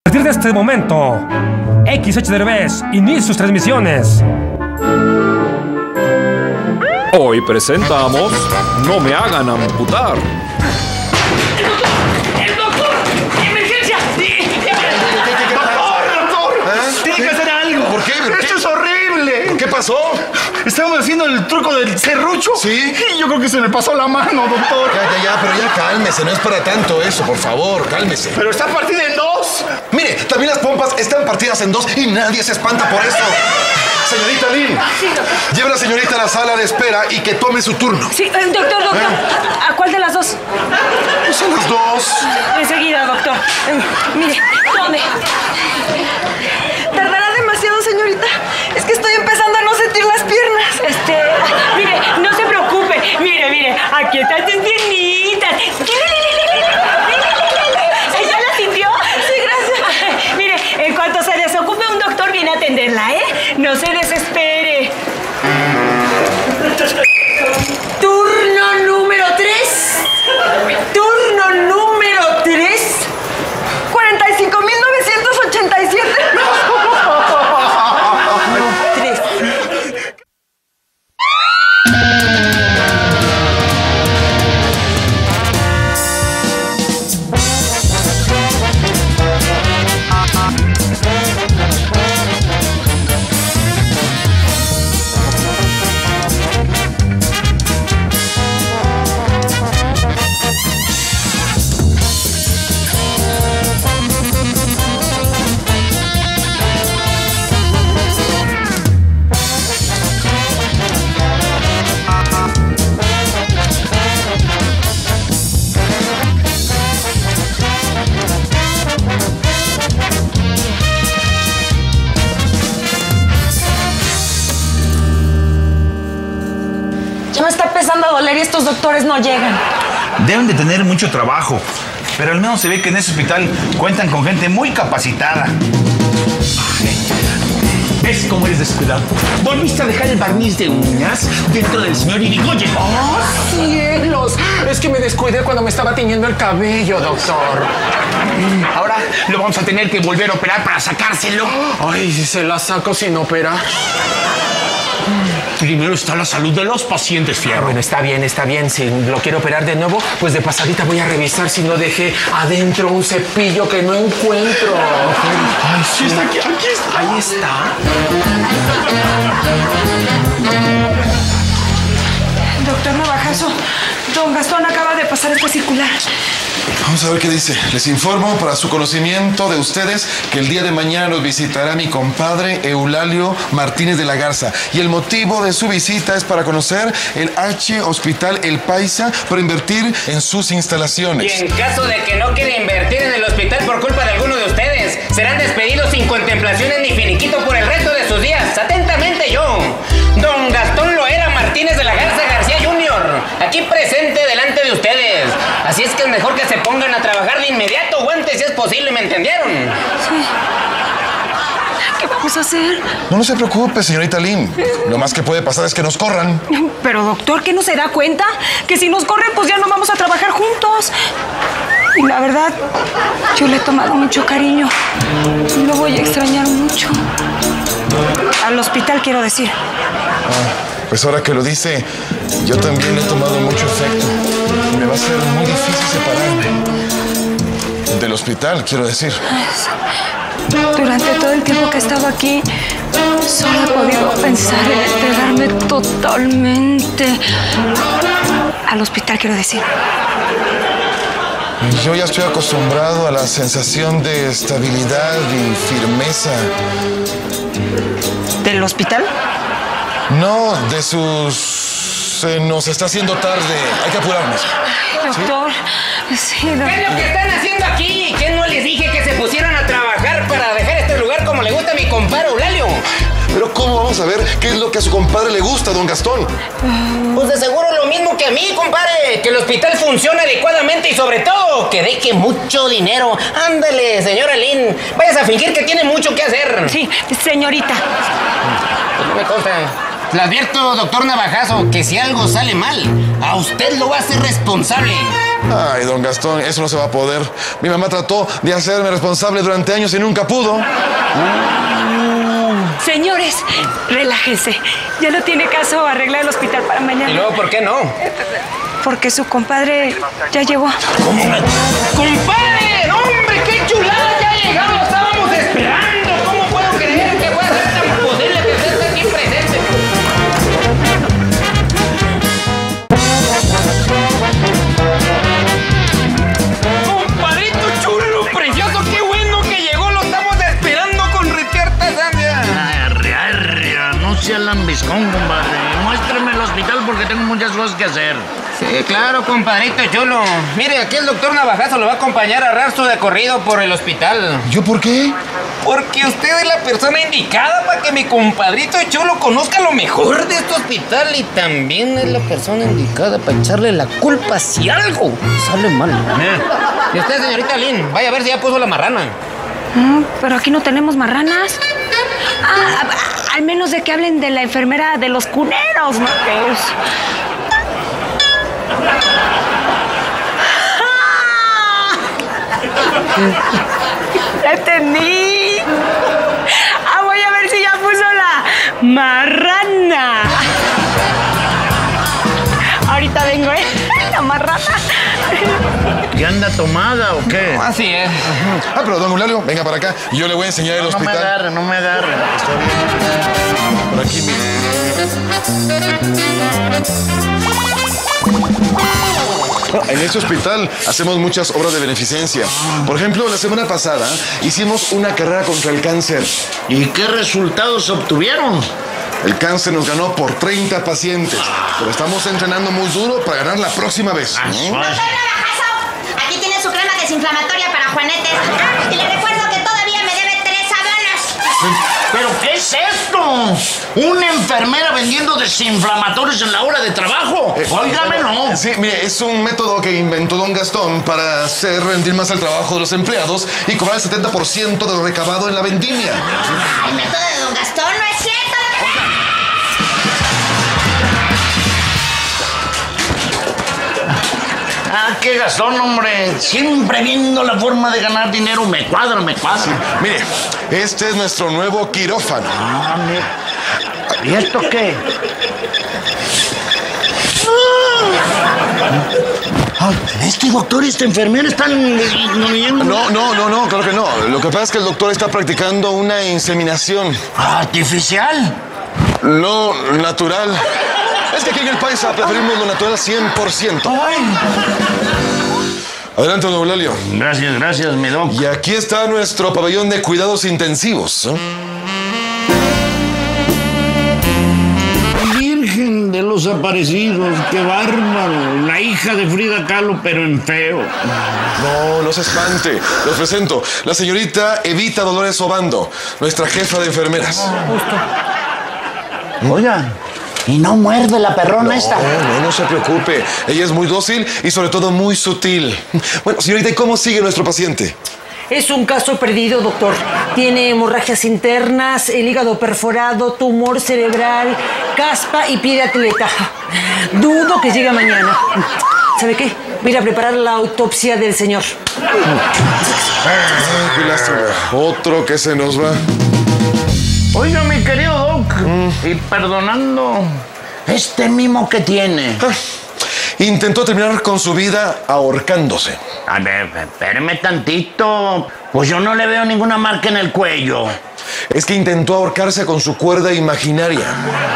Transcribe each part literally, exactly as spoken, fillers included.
A partir de este momento, X H Derbez inicia sus transmisiones. Hoy presentamos No me hagan amputar. ¡El doctor! ¡Emergencia! ¡Doctor, doctor! ¿Eh? ¡Tiene que hacer algo! ¿Por qué? ¿Por qué? ¡Esto es horrible! ¿Qué pasó? Estábamos haciendo el truco del serrucho. ¿Sí? Y yo creo que se me pasó la mano, doctor. Ya, ya, ya, pero ya cálmese, no es para tanto eso, por favor, cálmese. Pero está partida en dos. Mire, también las pompas están partidas en dos y nadie se espanta por eso. Señorita Lynn, Sí, doctor. lleve a la señorita a la sala de espera y que tome su turno. Sí, eh, doctor, doctor. ¿Eh? ¿A cuál de las dos? Pues son las dos. Enseguida, doctor. Eh, mire, tome. ¿Tardará demasiado, señorita? Es que estoy empezando a no sentir las piernas. Este, mire, no se preocupe. Mire, mire, aquí están sus piernitas. ¿Ella la sintió? Sí, gracias. Mire, en cuanto se desocupe, un doctor viene a atenderla, ¿eh? No se desespere. Turno número tres. Turno número tres. cuarenta y cinco mil novecientos ochenta y siete. Tres. Ya me está empezando a doler y estos doctores no llegan. Deben de tener mucho trabajo, pero al menos se ve que en ese hospital cuentan con gente muy capacitada. ¿Ves cómo eres descuidado? ¿Volviste a dejar el barniz de uñas dentro del señor Irigoyen? ¡Oh, cielos! Es que me descuidé cuando me estaba tiñendo el cabello, doctor. Ahora lo vamos a tener que volver a operar para sacárselo. Ay, si se la saco sin operar. Primero está la salud de los pacientes, Fierro. Bueno, está bien, está bien. Si lo quiero operar de nuevo, pues de pasadita voy a revisar si no dejé adentro un cepillo que no encuentro. Ay, sí, está aquí, aquí está. Ahí está. Doctor Navajazo, don Gastón acaba de pasar esta circular. Vamos a ver qué dice. Les informo para su conocimiento de ustedes que el día de mañana nos visitará mi compadre Eulalio Martínez de la Garza. Y el motivo de su visita es para conocer el H Hospital El Paisa para invertir en sus instalaciones. Y en caso de que no quiera invertir en el hospital por culpa de alguno de ustedes, serán despedidos sin contemplaciones ni finiquito por el resto de sus días. Atentamente yo, don Gastón Loera Martínez de la Garza García junior, aquí presente delante de ustedes. Así es que es mejor que se pongan a trabajar de inmediato o antes si es posible, ¿me entendieron? Sí. ¿Qué vamos a hacer? No, no se preocupe, señorita Lynn. Lo más que puede pasar es que nos corran. Pero doctor, ¿qué no se da cuenta? Que si nos corren, pues ya no vamos a trabajar juntos. Y la verdad, yo le he tomado mucho cariño. Y lo voy a extrañar mucho. Al hospital, quiero decir. Ah, pues ahora que lo dice, yo también le he tomado mucho afecto. Y me va a ser muy difícil separarme. Del hospital, quiero decir. Durante todo el tiempo que he estado aquí, solo he podido pensar en entregarme totalmente al hospital, quiero decir. Yo ya estoy acostumbrado a la sensación de estabilidad y firmeza. ¿Del hospital? No, de sus... Se nos está haciendo tarde. Hay que apurarnos. Ay, doctor. Sí, doctor. ¿Qué es lo que están haciendo aquí? ¿Quién no les dije que se pusieran a trabajar para dejar este lugar como le gusta a mi compadre Eulalio? Pero ¿cómo vamos a ver qué es lo que a su compadre le gusta, don Gastón? Pues de seguro lo mismo que a mí, compadre. Que el hospital funcione adecuadamente y sobre todo que deje mucho dinero. Ándale, señora Lynn. Vayas a fingir que tiene mucho que hacer. Sí, señorita. Pues no me consta. Le advierto, doctor Navajazo, que si algo sale mal, a usted lo va a hacer responsable. Ay, don Gastón, eso no se va a poder. Mi mamá trató de hacerme responsable durante años y nunca pudo. Señores, relájense. Ya no tiene caso arreglar el hospital para mañana. ¿Y luego por qué no? Porque su compadre ya llegó. ¿Cómo? ¡Compadre! ¡Hombre, qué chulada! ¡Ya ha llegado! ¡Lo estábamos esperando! ¿Cómo puedo creer que pueda ser tan posible que usted esté aquí presente? ¡Compadrito chulo, precioso! ¡Qué bueno que llegó! ¡Lo estamos esperando con retiertas ansias! Arria, arria, no sea lambiscón, compadre. Muéstrame el hospital porque tengo muchas cosas que hacer. Sí, claro, compadrito chulo. Mire, aquí el doctor Navajazo lo va a acompañar a rastro de corrido por el hospital. ¿Yo por qué? Porque usted es la persona indicada para que mi compadrito chulo conozca lo mejor de este hospital y también es la persona indicada para echarle la culpa si algo sale mal. Y usted, señorita Lynn, vaya a ver si ya puso la marrana. No, pero aquí no tenemos marranas. Ah, al menos de que hablen de la enfermera de los cuneros, ¿no? ¡Ya entendí! Ah, voy a ver si ya puso la marrana. Ahorita vengo, ¿eh? La marrana. ¿Qué anda tomada o qué? No, así es. Ah, pero don Eulalio, venga para acá y yo le voy a enseñar el No, no me hospital. agarre, no me agarre. Está bien. Por aquí, mire. En este hospital hacemos muchas obras de beneficencia. Por ejemplo, la semana pasada hicimos una carrera contra el cáncer. ¿Y qué resultados obtuvieron? El cáncer nos ganó por treinta pacientes. Pero estamos entrenando muy duro para ganar la próxima vez. Ah, ¿Eh? suave. Doctor Navajazo, aquí tiene su crema desinflamatoria para Juanetes. Ah, y le recuerdo que todavía me debe tres abonos. ¿Pero qué es esto? ¿Una enfermera vendiendo desinflamatorios en la hora de trabajo? Eh, Óigame, no. Sí, mire, es un método que inventó don Gastón para hacer rendir más el trabajo de los empleados y cobrar el setenta por ciento de lo recabado en la vendimia. El método de don Gastón no es cierto. Ah, qué Gastón, hombre. Siempre viendo la forma de ganar dinero. Me cuadra, me cuadra. Mire, este es nuestro nuevo quirófano. Ah, mira. ¿Y esto qué? Ah, este doctor y esta enfermera están disminuyendo. No, no, no, no, claro que no. Lo que pasa es que el doctor está practicando una inseminación. ¿Artificial? No, natural. Es que aquí en el país preferimos lo natural cien por ciento. Adelante, don Eulalio. Gracias, gracias, mi doc. Y aquí está nuestro pabellón de cuidados intensivos. ¿Eh? Virgen de los aparecidos, qué bárbaro. La hija de Frida Kahlo, pero en feo. No, no se espante. Los presento. La señorita Evita Dolores Obando, nuestra jefa de enfermeras. Oiga, ¿y no muerde la perrona No, esta? no, no se preocupe. Ella es muy dócil y sobre todo muy sutil. Bueno, señorita, ¿y cómo sigue nuestro paciente? Es un caso perdido, doctor. Tiene hemorragias internas, el hígado perforado, tumor cerebral, caspa y pie de atleta. Dudo que llegue mañana. ¿Sabe qué? Voy a ir a preparar la autopsia del señor. Ay, qué lástima. Otro que se nos va. Oiga, mi querido doc, mm. y perdonando, este mimo que tiene. Ah, intentó terminar con su vida ahorcándose. A ver, espéreme tantito. Pues yo no le veo ninguna marca en el cuello. Es que intentó ahorcarse con su cuerda imaginaria.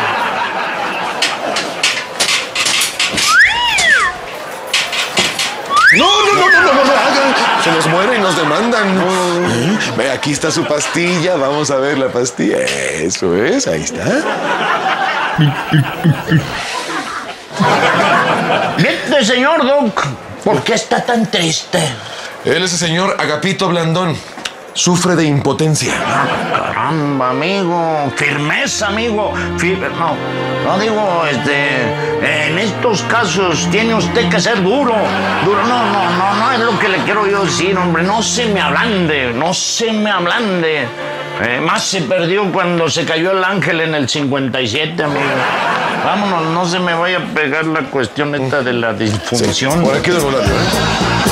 No, no, no, no, no, no, no hagan. Se nos muere y nos demandan. ¿Eh? Ve, aquí está su pastilla. Vamos a ver la pastilla. Eso es, ahí está. Este señor, doc, ¿por qué está tan triste? Él es el señor Agapito Blandón. Sufre de impotencia. Caramba, amigo. Firmeza, amigo. Fir no, no digo, este... En estos casos tiene usted que ser duro. Duro, no, no, no, no es lo que le quiero yo decir, hombre. No se me ablande, no se me ablande. Eh, más se perdió cuando se cayó el ángel en el cincuenta y siete, amigo. Vámonos, no se me vaya a pegar la cuestión esta de la disfunción. Sí, por aquí de volar, ¿eh?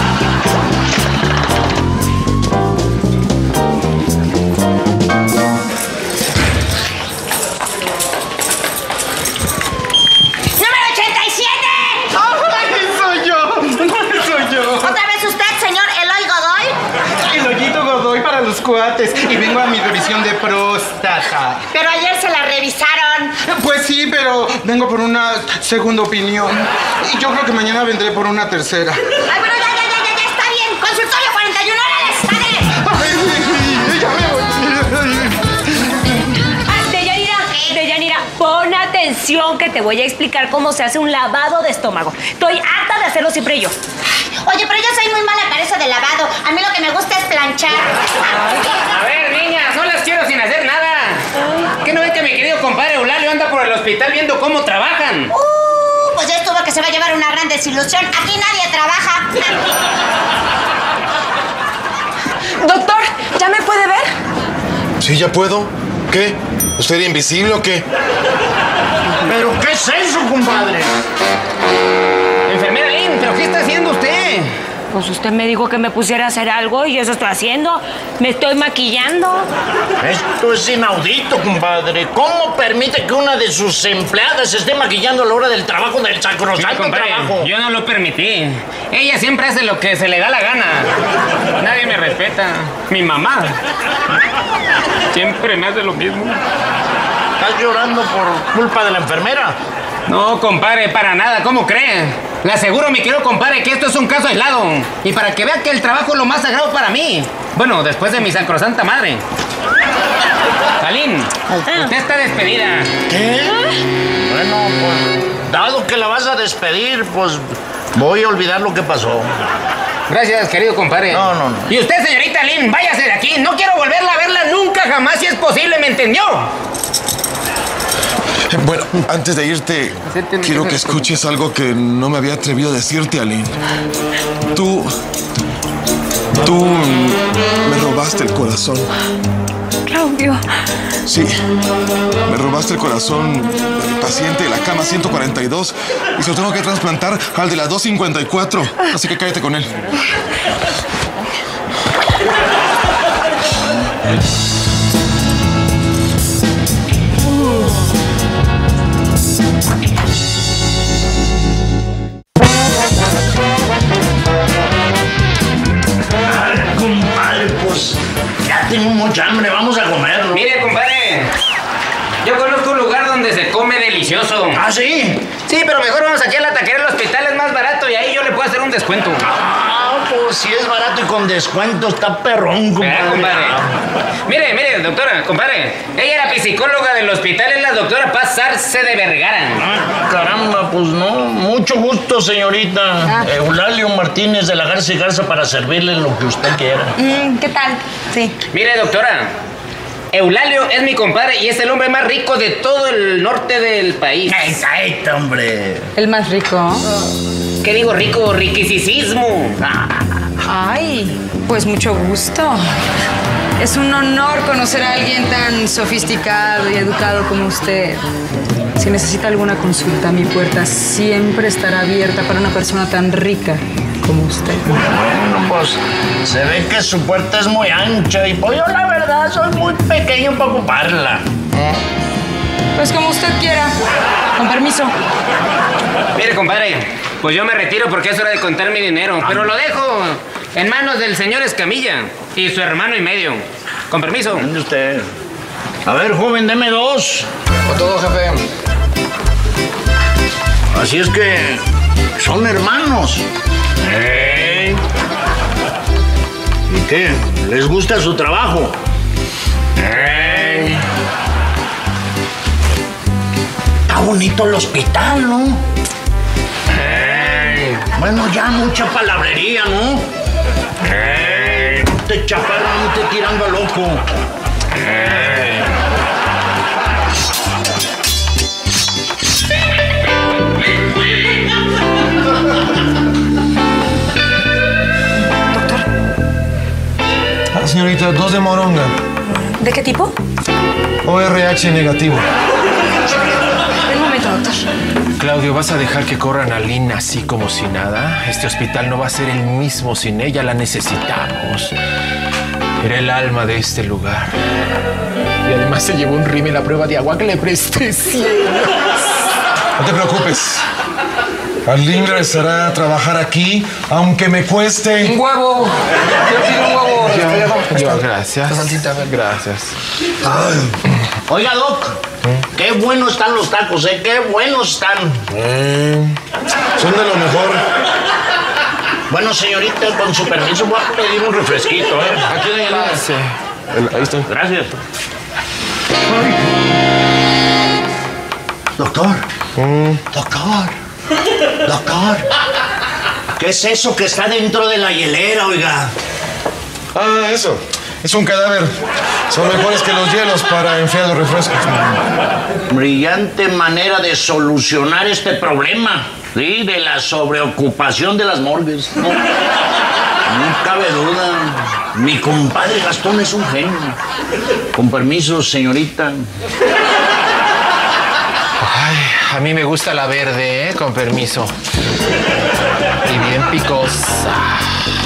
Los cuates y vengo a mi revisión de próstata. Pero ayer se la revisaron. Pues sí, pero vengo por una segunda opinión. Y yo creo que mañana vendré por una tercera. Ay, pero ya, ya, ya, ya, ya está bien. Consultorio cuarenta y uno, órale, sale. Ya me voy. Ah, Deyanira, Deyanira, pon atención que te voy a explicar cómo se hace un lavado de estómago. Estoy harta de hacerlo siempre yo. Oye, pero yo soy muy mala para eso de lavado. A mí lo que me gusta es planchar. A ver, niñas, no las quiero sin hacer nada. ¿Qué no ven que mi querido compadre Eulalio anda por el hospital viendo cómo trabajan? Uh, pues ya estuvo que se va a llevar una gran desilusión. Aquí nadie trabaja. Doctor, ¿ya me puede ver? Sí, ya puedo. ¿Qué? ¿Usted era invisible o qué? ¿Pero qué es eso, compadre? Enfermera Lynn, ¿pero qué está haciendo usted? Pues usted me dijo que me pusiera a hacer algo y eso estoy haciendo. Me estoy maquillando. Esto es inaudito, compadre. ¿Cómo permite que una de sus empleadas esté maquillando a la hora del trabajo, del sacrosanto compadre, trabajo? yo no lo permití. Ella siempre hace lo que se le da la gana. Nadie me respeta. Mi mamá siempre me hace lo mismo. ¿Estás llorando por culpa de la enfermera? No, compadre, para nada. ¿Cómo cree? Le aseguro, mi querido compadre, que esto es un caso aislado. Y para que vea que el trabajo es lo más sagrado para mí. Bueno, después de mi sacrosanta madre. Salín, usted está despedida. ¿Qué? Bueno, pues, dado que la vas a despedir, pues voy a olvidar lo que pasó. Gracias, querido compadre. No, no, no. Y usted, señorita Lynn, váyase de aquí. No quiero volverla a verla nunca, jamás, si es posible, ¿me entendió? Bueno, antes de irte, quiero que escuches algo que no me había atrevido a decirte, Aline. Tú... Tú me robaste el corazón. Claudio. Sí, me robaste el corazón del paciente de la cama ciento cuarenta y dos y se lo tengo que trasplantar al de la doscientos cincuenta y cuatro. Así que cállate con él. Tengo mucha hambre, vamos a comer, ¿no? Mire, compadre, yo conozco un lugar donde se come delicioso. ¿Ah, sí? Sí, pero mejor vamos aquí a la taquería del hospital, es más barato y ahí yo le puedo hacer un descuento. Ah, pues si es barato y con descuento, está perrón, compadre. Ah, compadre. Mire, mire, doctora, compadre, ella era psicóloga del hospital, es la doctora Paz Arce de Vergara. Ah, caramba, pues no, mucho gusto, señorita. Ah. Eulalio Martínez de la Garza y Garza para servirle lo que usted quiera. Mm, ¿Qué tal? Sí. Mire, doctora, Eulalio es mi compadre y es el hombre más rico de todo el norte del país. ¡Exacto, hombre! ¿El más rico? ¿Qué digo rico? Riquisísimo. Ay, pues mucho gusto. Es un honor conocer a alguien tan sofisticado y educado como usted. Si necesita alguna consulta, mi puerta siempre estará abierta para una persona tan rica como usted. Bueno, pues se ve que su puerta es muy ancha y pues yo la verdad soy muy pequeño para ocuparla. Pues como usted quiera. Con permiso. Mire, compadre, pues yo me retiro porque es hora de contar mi dinero, pero lo dejo en manos del señor Escamilla y su hermano y medio. Con permiso. ¿Dónde usted? A ver, joven, deme dos. Con todo, jefe. Así es que son hermanos. ¿Eh? ¿Y qué? ¿Les gusta su trabajo? ¿Eh? Está bonito el hospital, ¿no? ¿Eh? Bueno, ya mucha palabrería, ¿no? ¿Eh? Te chaparran, te tirando a loco. ¿Eh? Señorita, dos de moronga. ¿De qué tipo? O R H negativo. Un momento, doctor. Claudio, ¿vas a dejar que corran a Lynn así como si nada? Este hospital no va a ser el mismo sin ella, la necesitamos. Era el alma de este lugar. Y además se llevó un rime la prueba de agua que le presté cielos. No te preocupes. Arlene regresará a trabajar aquí, aunque me cueste... ¡Un huevo! Yo pido un huevo. Yo, yo, gracias. Gracias. Ay. Oiga, Doc, ¿Mm? Qué buenos están los tacos, ¿eh? Qué buenos están. Mm. Son de lo mejor. Bueno, señorita, con su permiso voy a pedir un refresquito, ¿eh? Aquí hay el... Ahí está. Gracias. Ay. Doctor. Mm. Doctor. Doctor. ¿Qué es eso que está dentro de la hielera, oiga? Ah, eso. Es un cadáver. Son mejores que los hielos para enfriar los refrescos. Brillante manera de solucionar este problema, ¿sí? De la sobreocupación de las morgues. No, no cabe duda. Mi compadre Gastón es un genio. Con permiso, señorita. Ay, a mí me gusta la verde, ¿eh? Con permiso. Y bien picosa.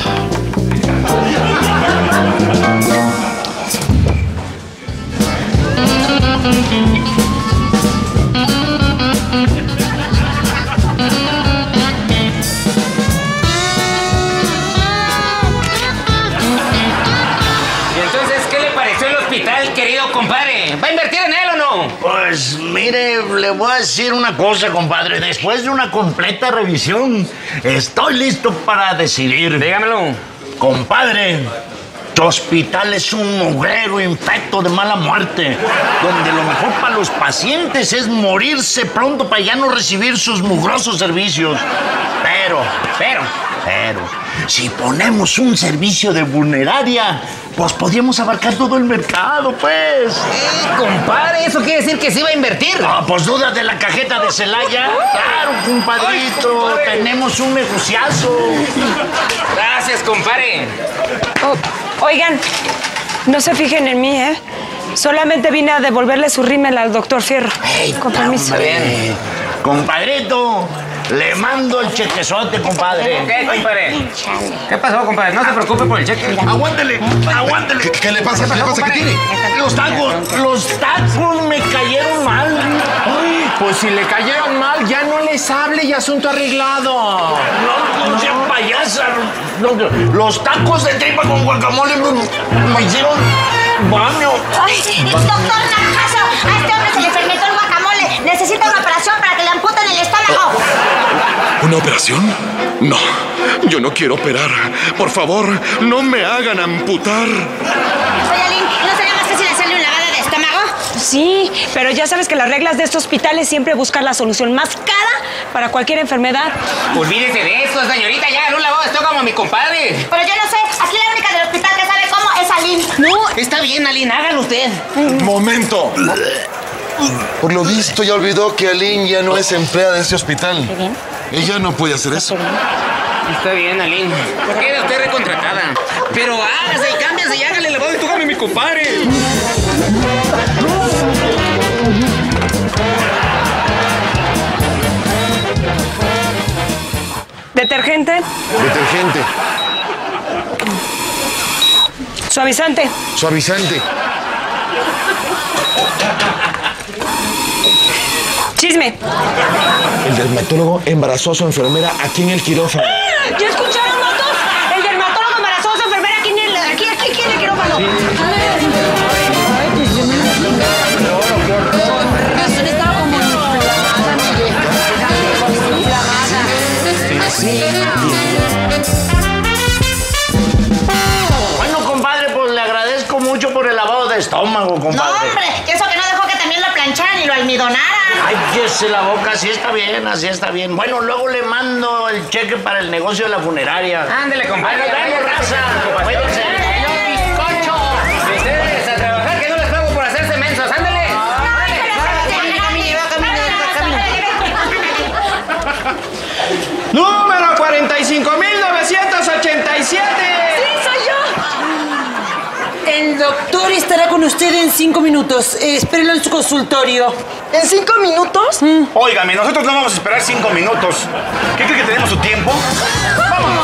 ¿Y entonces qué le pareció el hospital, querido compadre? ¿Va a invertir en él o no? Pues mire, le voy a decir una cosa, compadre. Después de una completa revisión, estoy listo para decidir. Dígamelo. Compadre, tu hospital es un mugrero infecto de mala muerte, donde lo mejor para los pacientes es morirse pronto para ya no recibir sus mugrosos servicios. Pero, pero, pero, si ponemos un servicio de funeraria, pues podríamos abarcar todo el mercado, pues. Eh, compadre, ¿eso quiere decir que sí va a invertir? No, pues dudas de la cajeta de Celaya. Claro, compadrito, Ay, compadre. Tenemos un negociazo. Gracias, compadre. Oh, oigan, no se fijen en mí, ¿eh? Solamente vine a devolverle su rímel al doctor Fierro. Hey, con permiso. Bien. Compadrito, le mando el chequezote, compadre. ¿Qué, compadre? ¿Qué pasó, compadre? No se preocupe por el cheque. Aguántele, aguántele. ¿Qué, qué le pasa? ¿Qué le pasa? ¿Qué tiene? Los tacos, los tacos me cayeron mal. Ay, pues si le cayeron mal, ya no les hable y asunto arreglado. No, no sean payasas. No, los tacos de tripa con guacamole me, me hicieron baño. Ay, doctor Naranjazo, a este hombre se le fermentó el guacamole. Necesita una operación para que le amputen el estómago. ¿Una operación? No, yo no quiero operar. Por favor, no me hagan amputar. Oye, Aline, ¿no sería más fácil hacerle un lavado de estómago? Sí, pero ya sabes que las reglas de este hospital es siempre buscar la solución más cara para cualquier enfermedad. Olvídese de eso, señorita. Ya hagan un lavado de estómago como mi compadre. Pero yo no sé, aquí la única del hospital que sabe cómo es Aline. No, está bien, Aline, hágalo usted. ¡Momento! Por lo visto ya olvidó que Aline ya no es empleada de este hospital. Ella no puede hacer eso. Está bien, Aline. Queda usted recontratada. Pero hágase y cámbiase y hágale el lavado de estómago a mi compadre. Detergente, Detergente, suavizante, suavizante, chisme. el dermatólogo embarazó a su enfermera aquí en el quirófano. ¿Ya escucharon, notos? El dermatólogo embarazoso, enfermera aquí en el, aquí, aquí, aquí en el quirófano. A ver. Bueno, compadre, pues le agradezco mucho por el lavado de estómago, compadre. No, hombre, que eso que no dejó que también lo plancharan y lo almidonaran. Ay, cállese la boca, así está bien, así está bien. Bueno, luego le mando el cheque para el negocio de la funeraria. Ándele, compadre. Ay, nos vemos, raza. Cuídense. ¡Bizcocho! Ustedes a trabajar, que no les pago por hacerse mensos. ¡Ándele! Número cuarenta y cinco mil novecientos ochenta y siete. ¡Sí, soy yo! El doctor estará con usted en cinco minutos. Eh, espérelo en su consultorio. ¿En cinco minutos? Mm. Óigame, nosotros no vamos a esperar cinco minutos. ¿Qué cree que tenemos su tiempo? ¡Vámonos!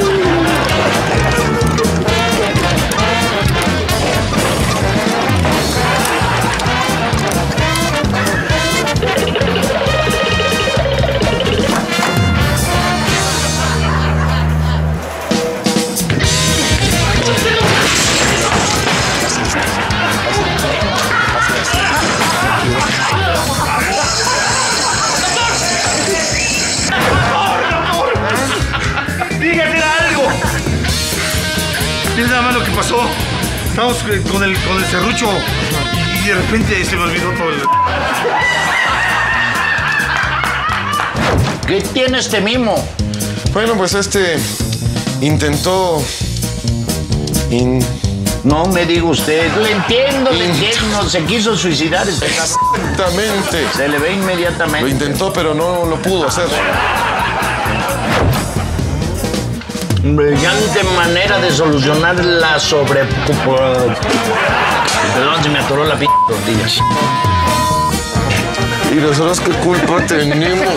Es nada más lo que pasó. Estábamos con el, con el serrucho y, y de repente se me olvidó todo el... ¿Qué tiene este mimo? Bueno, pues este intentó... In... No me diga usted. Lo entiendo, lo entiendo. Se quiso suicidar. Exactamente. Se le ve inmediatamente. Lo intentó, pero no lo pudo hacer. Brillante manera de solucionar la sobre... Perdón, se me atoró la p*** tortillas. ¿Y nosotros qué culpa tenemos?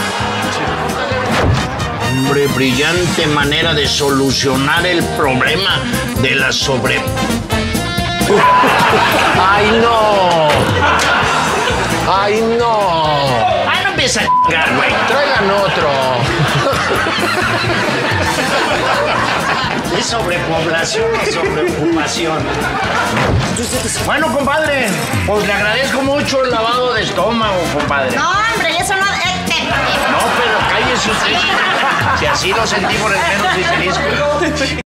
Hombre, brillante manera de solucionar el problema de la sobre... ¡Ay, no! ¡Ay, no! ¡Ay, no empieza a cagar, güey! Traigan otro. Es sobrepoblación, es sobreocupación. Bueno, compadre, pues le agradezco mucho el lavado de estómago, compadre. No, hombre, eso no... Este... No, pero cállese usted. Si así lo sentí por el menos y feliz.